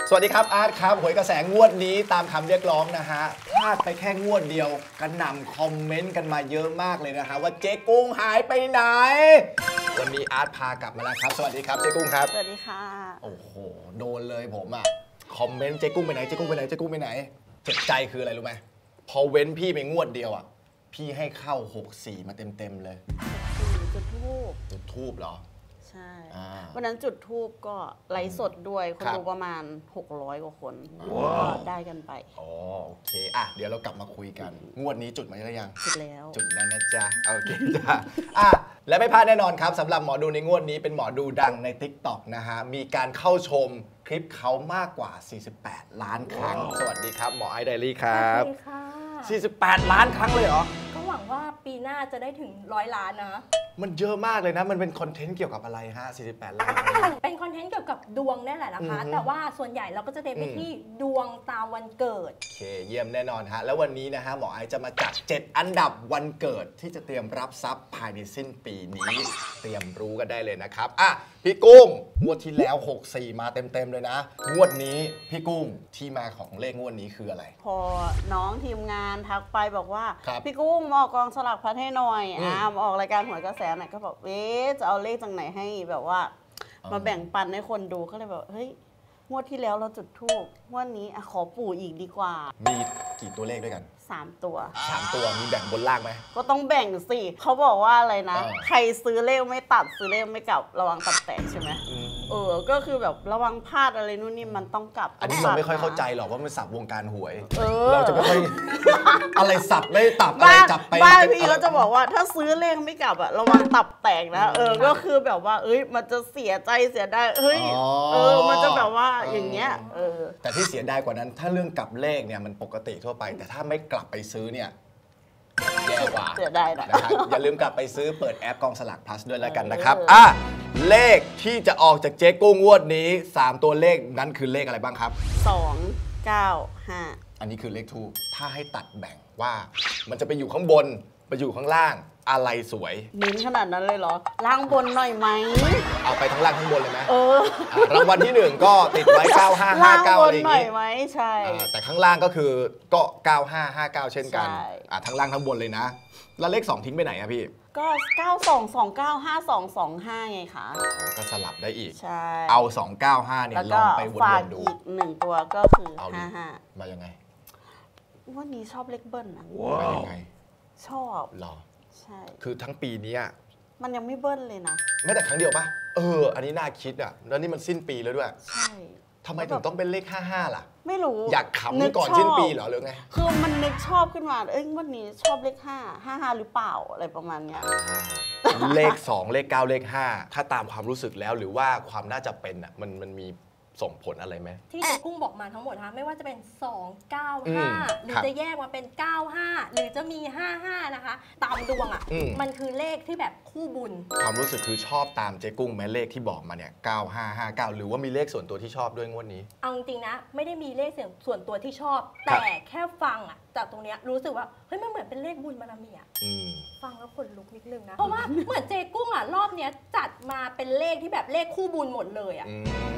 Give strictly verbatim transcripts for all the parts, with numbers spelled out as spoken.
สวัสดีครับอาร์ตครับหวยกระแสงวดนี้ตามคำเรียกร้องนะฮะพลาดไปแค่งวดเดียวกระหน่ำคอมเมนต์กันมาเยอะมากเลยนะฮะว่าเจ๊กุ้งหายไปไหนวันนี้อาร์ตพากลับมาแล้วครับสวัสดีครับเจ๊กุ้งครับสวัสดีค่ะโอ้โหโดนเลยผมอ่ะคอมเมนต์เจ๊กุ้งไปไหนเจ๊กุ้งไปไหนเจ๊กุ้งไปไหนเจ็บใจคืออะไรรู้ไหมพอเว้นพี่ไปงวดเดียวอ่ะพี่ให้เข้าหกสี่มาเต็มๆเลยจุดทูบจุดทูบเหรอใช่วันนั้นจุดทูบก็ไลฟ์สดด้วยคนดูประมาณหกร้อยกว่าคนได้กันไปอ๋อโอเคอ่ะเดี๋ยวเรากลับมาคุยกันงวดนี้จุดมาหรือยังจุดแล้วจุดแล้วนะจ๊ะโอเคจ้ะอ่ะและไม่พลาดแน่นอนครับสำหรับหมอดูในงวดนี้เป็นหมอดูดังใน ติ๊กต็อก นะฮะมีการเข้าชมคลิปเขามากกว่าสี่สิบแปดล้านครั้งสวัสดีครับหมอไอซ์ไดรี่ครับสวัสดีค่ะสี่สิบแปดล้านครั้งเลยเหรอก็หวังว่าปีหน้าจะได้ถึงร้อยล้านนะมันเยอะมากเลยนะมันเป็นคอนเทนต์เกี่ยวกับอะไรฮะสี่สิบแปดล้านเป็นคอนเทนต์เกี่ยวกับดวงนี่แหละนะคะแต่ว่าส่วนใหญ่เราก็จะเน้นไปที่ดวงตามวันเกิดโอเคเยี่ยมแน่นอนฮะแล้ววันนี้นะฮะหมอไอซ์จะมาจัดเจ็ดอันดับวันเกิดที่จะเตรียมรับทรัพย์ภายในสิ้นปีนี้เตรียมรู้กันได้เลยนะครับอ่ะพี่กุ้งงวดที่แล้วหกสี่มาเต็มๆเลยนะงวดนี้พี่กุ้งที่มาของเลขงวดนี้คืออะไรพอน้องทีมงานทักไปบอกว่าพี่กุ้งมาออกกองสลากพัดให้หน่อยอ่ามาออกรายการหวยกระแสหน่อยก็บอกเอ๊ะจะเอาเลขจากไหนให้แบบว่ามาแบ่งปันให้คนดูก็เลยแบบเฮ้ยงวดที่แล้วเราจุดธูปงวดนี้ขอปู่อีกดีกว่ามีกี่ตัวเลขด้วยกันสามตัวสามตัวมีแบ่งบนล่างไหมก็ต้องแบ่งสิเขาบอกว่าอะไรนะใครซื้อเลขไม่ตัดซื้อเลขไม่กลับระวังตับแตกใช่ไหมเออก็คือแบบระวังพลาดอะไรนู่นนี่มันต้องกลับอันนี้เราไม่ค่อยเข้าใจหรอกว่ามันสับวงการหวยเราจะไม่ค่อยอะไรสับไม่ตับอะไรจับไปบ้านพี่ก็จะบอกว่าถ้าซื้อเลขไม่กลับอะระวังตับแตกนะเออก็คือแบบว่าเอ้ยมันจะเสียใจเสียได้เฮ้ยเออมันจะแบบว่าอย่างเงี้ยเออแต่ที่เสียดายกว่านั้นถ้าเรื่องกลับเลขเนี่ยมันปกติทั่วไปแต่ถ้าไม่กลับไปซื้อเนี่ยแย่กว่าเสียดายนะครับอย่าลืมกลับไปซื้อเปิดแอปกองสลาก plus ด้วยแล้วกันนะครับอ่ะเลขที่จะออกจากเจ๊กุ้งงวดนี้สามตัวเลขนั้นคือเลขอะไรบ้างครับสอง เก้า ห้าอันนี้คือเลขทูปถ้าให้ตัดแบ่งว่ามันจะไปอยู่ข้างบนไปอยู่ข้างล่างอะไรสวยนิ้นขนาดนั้นเลยเหรอล่างบนหน่อยไหมเอาไปทั้งล่างทั้งบนเลยไหมเออรางวัลที่หนึ่งก็ติดไว้เก้าห้าห้าเก้าอะไรอย่างงี้ใช่แต่ข้างล่างก็คือก็เก้าห้าห้าเก้าเช่นกันอ่าทั้งล่างทั้งบนเลยนะแล้วเลขสองทิ้งไปไหนอะพี่ก็เก้าสอง สองเก้า ห้าสอง สองห้าไงคะก็สลับได้อีกใช่เอาสองเก้าห้าเนี่ยลองไปวนๆดูอีกหนึ่งตัวก็คือห้าห้ามายังไงวันนี้ชอบเลขเบิ้ลนะมายังไงชอบหรอใช่คือทั้งปีนี้มันยังไม่เบิ้ลเลยนะไม่แต่ครั้งเดียวปะเอออันนี้น่าคิดอ่ะแล้วนี่มันสิ้นปีแล้วด้วยใช่ทำไมถึงต้องเป็นเลขห้าห้าล่ะไม่รู้อยากขำก่อนสิ้นปีเหรอหรือไงคือมันนึกชอบขึ้นมาเอ้ยวันนี้ชอบเลขห้าห้าห้าหรือเปล่าอะไรประมาณเนี้ยเลขสองเลขเก้าเลขห้าถ้าตามความรู้สึกแล้วหรือว่าความน่าจะเป็นอ่ะมันมันมีส่งผลอะไรไหมที่เจ๊กุ้งบอกมาทั้งหมดนะคะไม่ว่าจะเป็นสอง เก้า ห้าหรือจะแยกมาเป็นเก้า ห้าหรือจะมีห้า ห้านะคะตามดวงอ่ะมันคือเลขที่แบบคู่บุญความรู้สึกคือชอบตามเจ๊กุ้งแม้เลขที่บอกมาเนี่ยเก้า ห้า ห้า เก้าหรือว่ามีเลขส่วนตัวที่ชอบด้วยงวดนี้เอาจริงนะไม่ได้มีเลขส่วนตัวที่ชอบแต่แค่ฟังอ่ะจากตรงเนี้ยรู้สึกว่าเฮ้ยมันเหมือนเป็นเลขบุญบารมีอ่ะฟังแล้วขนลุกนิดนึงนะเพราะว่าเหมือนเจ๊กุ้งอ่ะรอบเนี้ยจัดมาเป็นเลขที่แบบเลขคู่บุญหมดเลยอ่ะ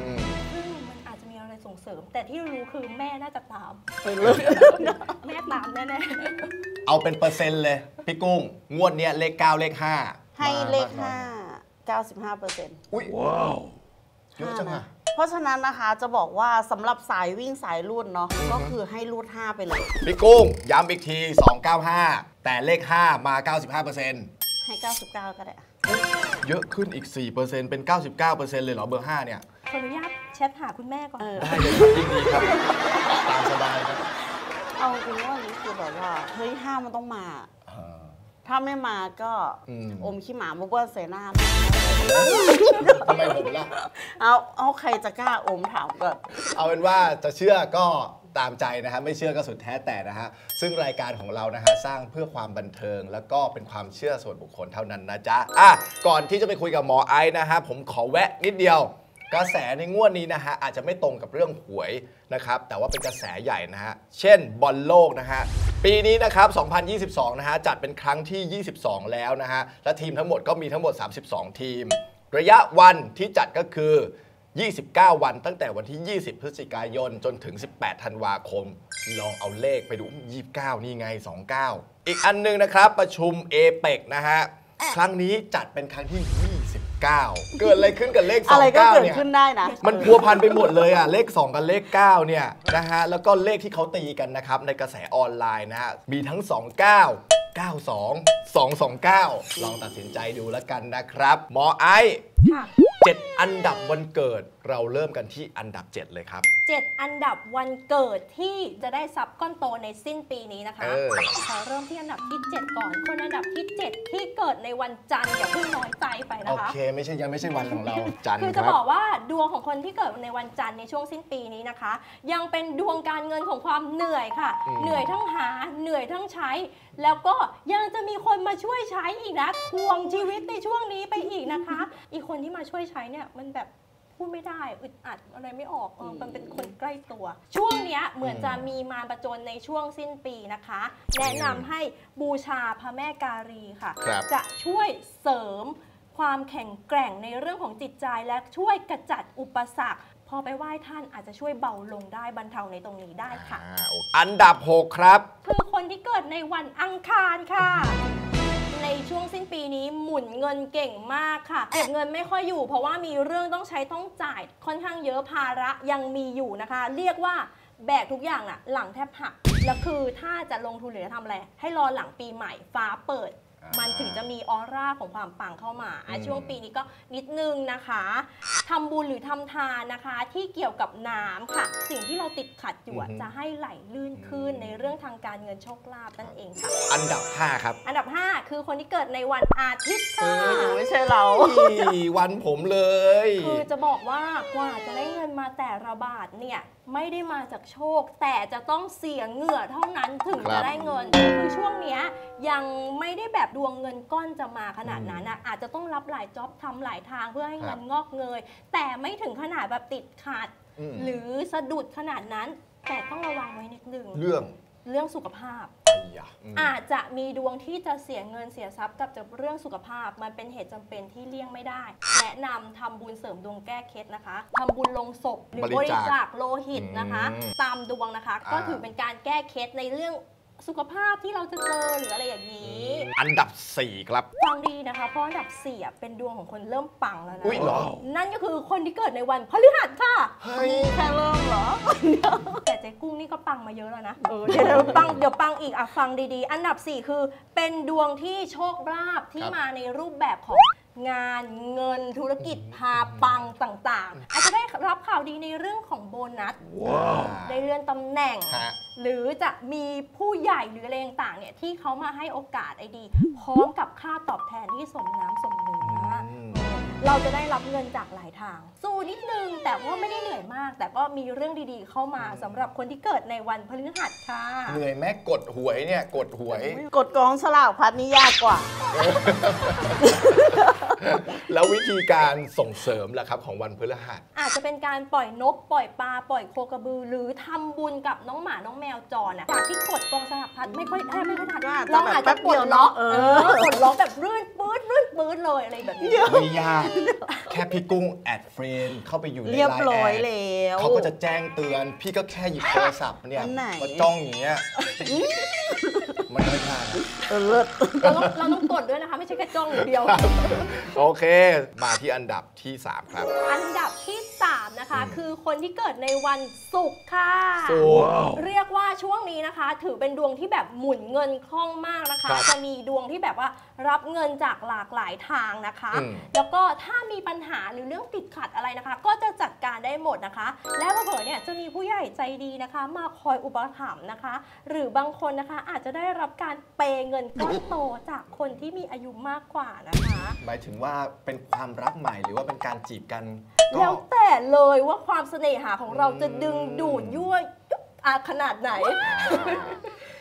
ส่งเสริมแต่ที่รู้คือแม่น่าจะตามแม่ตามแน่ๆเอาเป็นเปอร์เซ็นต์เลยพี่กุ้งงวดเนี้ยเลขเก้าเลขห้าให้เลขห้า เก้าสิบห้าเปอร์เซ็นต์อุ้ยว้าวเยอะจังอะเพราะฉะนั้นนะคะจะบอกว่าสำหรับสายวิ่งสายรูดเนาะก็คือให้รูดห้าไปเลยพี่กุ้งย้ำอีกทีสอง เก้า ห้าแต่เลขห้ามา เก้าสิบห้าเปอร์เซ็นต์ให้เก้าสิบเก้าก็ได้เยอะขึ้นอีก สี่เปอร์เซ็นต์ เป็น เก้าสิบเก้าเปอร์เซ็นต์ เลยเหรอเบอร์ห้าเนี่ยขออนุญาตแชทหาคุณแม่ก่อนได้เลยครับยิ่งดีครับตามสบายครับเอาจริงว่านี่คือแบบว่าเฮ้ยห้ามันต้องมาถ้าไม่มาก็อมขี้หมาบุกว่าเสนาทำไมผมล่ะเอาเอาใครจะกล้าอมถามก่อนเอาเป็นว่าจะเชื่อก็ตามใจนะฮะไม่เชื่อก็สุดแท้แต่นะฮะซึ่งรายการของเรานะฮะสร้างเพื่อความบันเทิงแล้วก็เป็นความเชื่อส่วนบุคคลเท่านั้นนะจ๊ะอ่ะก่อนที่จะไปคุยกับหมอไอซ์นะฮะผมขอแวะนิดเดียวกระแสในงวดนี้นะฮะอาจจะไม่ตรงกับเรื่องหวยนะครับแต่ว่าเป็นกระแสใหญ่นะฮะเช่นบอลโลกนะฮะปีนี้นะครับสองพันยี่สิบสองนะฮะจัดเป็นครั้งที่ยี่สิบสองแล้วนะฮะและทีมทั้งหมดก็มีทั้งหมดสามสิบสองทีมระยะวันที่จัดก็คือยี่สิบเก้า วันตั้งแต่วันที่ ยี่สิบ พฤศจิกายนจนถึง สิบแปด ธันวาคมลองเอาเลขไปดู ยี่สิบเก้า นี่ไง สองสิบเก้า อีกอันนึงนะครับประชุม เอเปก นะฮะครั้งนี้จัดเป็นครั้งที่ ยี่สิบเก้า เกิดอะไรขึ้นกับเลขสองสิบเก้าอะไรก็เกิดเนี่ยขึ้นได้นะมันพัวพันไปหมดเลยอ่ะเลขสองกับเลขเก้าเนี่ยนะฮะแล้วก็เลขที่เขาตีกันนะครับในกระแสออนไลน์นะฮะมีทั้งสองสิบเก้า เก้าสิบสอง สองสองเก้าลองตัดสินใจดูแล้วกันนะครับหมอไอซ์ค่ะเจ็ดอันดับวันเกิดเราเริ่มกันที่อันดับเจ็ดเลยครับเจ็ดอันดับวันเกิดที่จะได้ทรัพย์ก้อนโตในสิ้นปีนี้นะคะเออขอเริ่มที่อันดับที่เจ็ดก่อนคนอันดับที่เจ็ดที่เกิดในวันจันทร์อย่าเพิ่งน้อยใจไปโอนะคะเคไม่ใช่ยังไม่ใช่วันของเราจันทร์คือคจะรับบอกว่าดวงของคนที่เกิดในวันจันทร์ในช่วงสิ้นปีนี้นะคะ ยังเป็นดวงการเงินของความเหนื่อยค่ะอืมเหนื่อยทั้งหาเหนื่อยทั้งใช้ แล้วก็ยังจะมีคนมาช่วยใช้อีกนะทวงชีวิตในช่วงนี้ไปอีกนะคะ อีกคนที่มาช่วยใช้เนี่ยมันแบบพูดไม่ได้อึดอัดอะไรไม่ออกเออมันเป็นคนใกล้ตัว ช่วงเนี้ยเหมือนจะมีมารประจนในช่วงสิ้นปีนะคะ แนะนำให้บูชาพระแม่การีค่ะครับจะช่วยเสริมความแข็งแกร่งในเรื่องของจิตใจและช่วยกระจัดอุปสรรค พอไปไหว้ท่านอาจจะช่วยเบาลงได้บรรเทาในตรงนี้ได้ค่ะอ่าโอเคอันดับหกครับคือคนที่เกิดในวันอังคารค่ะ ในช่วงสิ้นปีนี้หมุนเงินเก่งมากค่ะเก็บเงินไม่ค่อยอยู่ เพราะว่ามีเรื่องต้องใช้ต้องจ่ายค่อนข้างเยอะภาระยังมีอยู่นะคะ เรียกว่าแบกทุกอย่างอะหลังแทบหักแล้วคือถ้าจะลงทุนหรือจะทำอะไรให้รอหลังปีใหม่ฟ้าเปิดอ่ามัมันถึงจะมีออร่าของความปังเข้ามาอ่ะอืมช่วงปีนี้ก็นิดนึงนะคะทำบุญหรือทำทานนะคะ ที่เกี่ยวกับน้ำค่ะ สิ่งที่เราติดขัดอยู่อะจะให้ไหลลื่นขึ้นในเรื่องทางการเงินโชคลาภนั่นเองค่ะอันดับห้าครับอันดับ ห้า คือคนที่เกิดในวันอาทิตย์ค่ะไม่ใช่เรานี่วันผมเลยคือจะบอกว่ากว่าจะได้เงินมาแต่ละบาทเนี่ยไม่ได้มาจากโชค แต่จะต้องเสียเหงื่อเท่านั้นถึงครัจะบได้เงิน คือช่วงเนี้ยยังไม่ได้แบบดวงเงินก้อนจะมาขนาดนั้นนะอาจจะต้องรับหลายจ็อบทำหลายทางเพื่อให้เงินงอกเงย แต่ไม่ถึงขนาดแบบติดขัดอืมหรือสะดุดขนาดนั้น แต่ต้องระวังไว้นิดนึงเรื่องเรื่องสุขภาพไอ้ยะอืมอาจจะมีดวงที่จะเสียเงินเสียทรัพย์กับจากเรื่องสุขภาพ มันเป็นเหตุจำเป็นที่เลี่ยงไม่ได้ แนะนำทำบุญเสริมดวงแก้เคล็ดนะคะทำบุญลงศพหรือบริจาคโลหิตนะคะอืมตามดวงนะคะ ก็อ่าถือเป็นการแก้เคล็ดในเรื่องสุขภาพที่เราจะเจอหรืออะไรอย่างนี้อันดับสี่ครับฟังดีนะคะ เพราะอันดับสี่อ่ะเป็นดวงของคนเริ่มปังแล้วนะอุ๊ยเหรอนั่นก็คือคนที่เกิดในวันพฤหัสค่ะเฮ้ยแค่เริ่มเหรอแต่เจ๊กุ้งนี่ก็ปังมาเยอะแล้วนะเออเดี๋ยวเดี๋ยวปังเดี๋ยวปังอีกอ่ะฟังดีๆ อันดับ สี่ คือเป็นดวงที่โชคลาภที่ครับมาในรูปแบบของงานเงินธุรกิจพาปังต่างๆ อาจจะได้รับข่าวดีในเรื่องของโบนัสว้าวได้เลื่อนตำแหน่งฮะหรือจะมีผู้ใหญ่หรืออะไรต่างๆเนี่ยที่เขามาให้โอกาสไอดี พร้อมกับค่าตอบแทนที่สมน้ำสมเนื้ออมเราจะได้รับเงินจากหลายทาง สู้นิดนึงแต่ว่าไม่ได้เหนื่อยมาก แต่ก็มีเรื่องดีๆเข้ามาสำหรับคนที่เกิดในวันพฤหัสค่ะเหนื่อยแม่กดหวยเนี่ยกดหวยกดกองฉลากพัดนี่ยากกว่าแล้ววิธีการส่งเสริมล่ะครับของวันพฤหัสอาจจะเป็นการปล่อยนกปล่อยปลาปล่อยโคกระบือ หรือทำบุญกับน้องหมาน้องแมวจรน่ะจากที่กดกองสลักพัดไม่ค่อยแทบไม่ค่อยทันก็อาจจะเราอาจแบบแป๊จะบปเดีลยวดล็อกเนเออะเอออปลดล็อกแบบรื่นปื๊ดรื่นปื๊ดเลยอะไรแบบนี้ไม่ยาก แค่พี่กุ้งแอดเฟรนเข้าไปอยู่ในเรียบไลน์ร้อยแอดแล้วเขาก็จะแจ้งเตือน พี่ก็แค่หยิบโทรศัพท์เนี่ยอันไหนมาจ้องอย่างเงี้ยมันไม่พลาดนะเออเลิศเราต้องเราต้องกดด้วยนะคะ ไม่ใช่แค่จ้องอย่างเดียวโอเค มาที่อันดับที่สามครับอันดับที่ สามนะคะอืมคือคนที่เกิดในวันศุกร์ค่ะศุกร์เรียกว่าช่วงนี้นะคะ ถือเป็นดวงที่แบบหมุนเงินคล่องมากนะคะครับจะมีดวงที่แบบว่ารับเงินจากหลากหลายทางนะคะอืมแล้วก็ถ้ามีปัญหาหรือเรื่องติดขัดอะไรนะคะ ก็จะจัดการได้หมดนะคะ แล้วเผลอๆเนี่ยจะมีผู้ใหญ่ใจดีนะคะ มาคอยอุปถัมภ์นะคะ หรือบางคนนะคะอาจจะได้รับการเปย์เงินก้อนโตจากคนที่มีอายุมากกว่านะคะหมายถึงว่าเป็นความรักใหม่หรือว่าเป็นการจีบกันก็แล้วแต่เลยว่าความเสน่หาของเราจะดึงดูดยั่วยุบอาขนาดไหน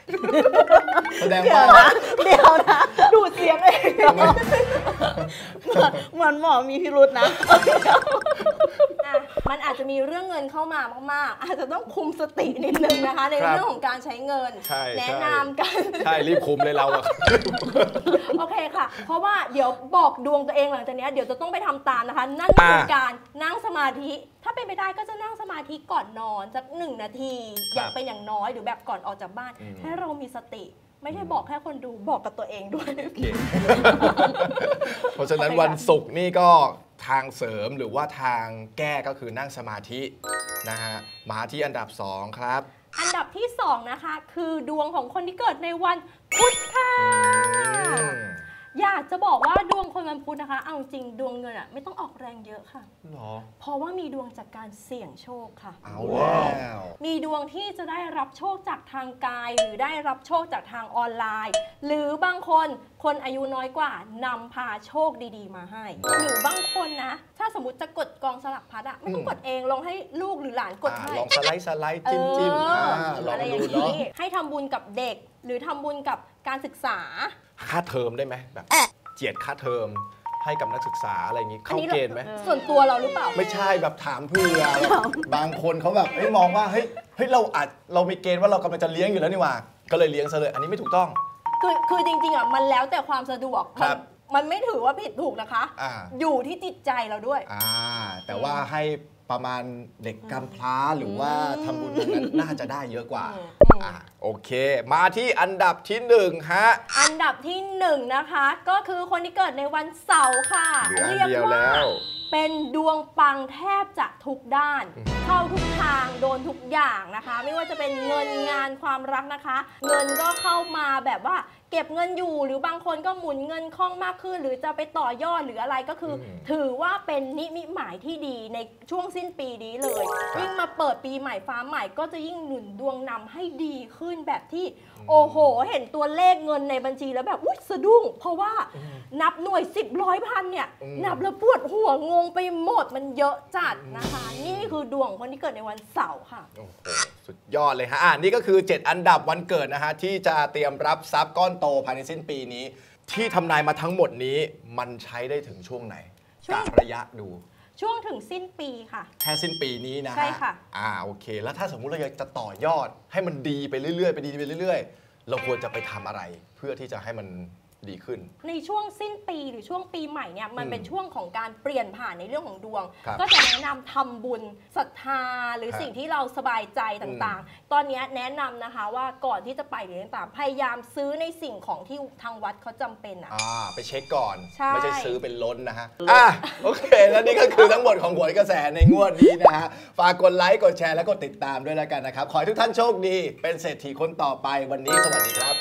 แสดงเดี๋ยว่าวนะเดี๋ยวนะดูดเสียงเองเหมือนเหมือนหมอมีพิรุษนะอ่ะมันอาจจะมีเรื่องเงินเข้ามามากๆอาจจะต้องคุมสตินิดนึงนะคะ ในครับเรื่องของการใช้เงินใช่ใช่แนะนำกันใช่รีบคุมเลยเราอะโอเคค่ะ เพราะว่าเดี๋ยวบอกดวงตัวเองหลังจากเนี้ยเดี๋ยวจะต้องไปทำตามนะคะ นั่นคืออ่าการนั่งสมาธิ ถ้าเป็นไปได้ก็จะนั่งสมาธิก่อนนอนสักหนึ่งนาที อย่างเป็นอย่างน้อยหรือแบบก่อนออกจากบ้านอืมให้เรามีสติ ไม่ใช่บอกแค่คนดูบอกกับตัวเองด้วยโอเค เพราะฉะนั้นวันศุกร์นี่ก็ทางเสริมหรือว่าทางแก้ก็คือนั่งสมาธินะฮะมาที่อันดับสองครับอันดับที่สองนะคะ คือดวงของคนที่เกิดในวันพุธค่ะอืมอยากจะบอกว่าดวงคนวันพุธนะคะ เอาจริงดวงเงินอะไม่ต้องออกแรงเยอะค่ะหรอเพราะว่ามีดวงจากการเสี่ยงโชคค่ะเอาแล้วมีดวงที่จะได้รับโชคจากทางกาย หรือได้รับโชคจากทางออนไลน์ หรือบางคนคนอายุน้อยกว่านำพาโชคดีๆ มาให้ หรือบางคนนะ ถ้าสมมติจะกดกองสลักพัดอะไม่ต้องกดเองลองให้ลูกหรือหลานกดอ่าให้ลองสไลด์สไลด์จิ้มจิ้มเอออ่าลองอะไรอดูย่างเนาะนี้ให้ทำบุญกับเด็ก หรือทำบุญกับการศึกษาค่าเทอมได้ไหมแบบเจียดค่าเทอมให้กับนักศึกษาอะไรอย่างนี้อัเข้านี้เกณฑ์ไหมส่วนตัวเราหรือเปล่าไม่ใช่แบบถามเพื่อบางคนเขาแบบเฮ้ยมองว่าเฮ้ยเฮ้ยเราอาจเรามีเกณฑ์ว่าเรากำลังจะเลี้ยงอยู่แล้วนี่หว่า ก็เลยเลี้ยงซะเลย อันนี้ไม่ถูกต้องคือคือจริงๆอ่ะมันแล้วแต่ความสะดวกครับมันมันไม่ถือว่าผิดถูกนะคะอ่าอยู่ที่จิตใจเราด้วยอ่าแต่ว่าให้ประมาณเด็กกำพร้าหรือว่าทำบุญตรงนั้นน่าจะได้เยอะกว่าอืมอืมอ่าโอเค มาที่อันดับที่หนึ่งฮะอันดับที่หนึ่งนะคะ ก็คือคนที่เกิดในวันเสาร์ค่ะเหลืออันเรียกเดียวว่าแล้วเป็นดวงปังแทบจะทุกด้าน เข้าทุกทางโดนทุกอย่างนะคะ ไม่ว่าจะเป็นเงินงานความรักนะคะ เงินก็เข้ามาแบบว่าเก็บเงินอยู่ หรือบางคนก็หมุนเงินคล่องมากขึ้น หรือจะไปต่อยอดหรืออะไรก็คืออมถือว่าเป็นนิมิตหมายที่ดีในช่วงสิ้นปีนี้เลย ยิ่งมาเปิดปีใหม่ฟ้าใหม่ก็จะยิ่งหนุนดวงนำให้ดีขึ้นแบบที่ โอ้โห เห็นตัวเลขเงินในบัญชีแล้วแบบอุ๊ยสะดุ้ง เพราะว่านับหน่วยสิบร้อยพันเนี่ยอืมนับแล้วปวดหัวงงไปหมดมันเยอะจัดนะคะ นี่คือดวงของคนที่เกิดในวันเสาร์ค่ะโอ้โหสุดยอดเลยฮะอ่านี่ก็คือ เจ็ด อันดับวันเกิดนะฮะที่จะเตรียมรับทรัพย์ก้อนโตภายในสิ้นปีนี้ ที่ทำนายมาทั้งหมดนี้มันใช้ได้ถึงช่วงไหนช่วงกะระยะดูช่วงถึงสิ้นปีค่ะแค่สิ้นปีนี้นะฮะใช่ค่ะอ่าโอเค แล้วถ้าสมมุติเราอยากจะต่อยอด ให้มันดีไปเรื่อยๆไปดีไปเรื่อยๆ เราควรจะไปทำอะไร เพื่อที่จะให้มันดีขึ้นในช่วงสิ้นปีหรือช่วงปีใหม่เนี่ยมันเป็นช่วงของการเปลี่ยนผ่านในเรื่องของดวงครับก็จะแนะนำทำบุญศรัทธาหรือฮะสิ่งที่เราสบายใจต่างๆ ตอนนี้แนะนำนะคะว่าก่อนที่จะไปหรือต่างๆพยายามซื้อในสิ่งของที่ทางวัดเขาจำเป็นอ่ะอ่าไปเช็คก่อนใช่ไม่ใช่ซื้อเป็นล้นนะฮะ อ่ะโอเค แล้วนี่ก็คือทั้งหมดของหวยกระแสในงวดนี้นะฮะ ฝากกดไลค์ กดแชร์ และกดติดตามด้วยแล้วกันนะครับ ขอให้ทุกท่านโชคดี เป็นเศรษฐีคนต่อไปวันนี้สวัสดีครับ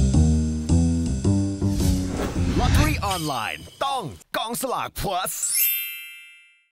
ลอตเตอรี่ออนไลน์ต้องกองสลาก plus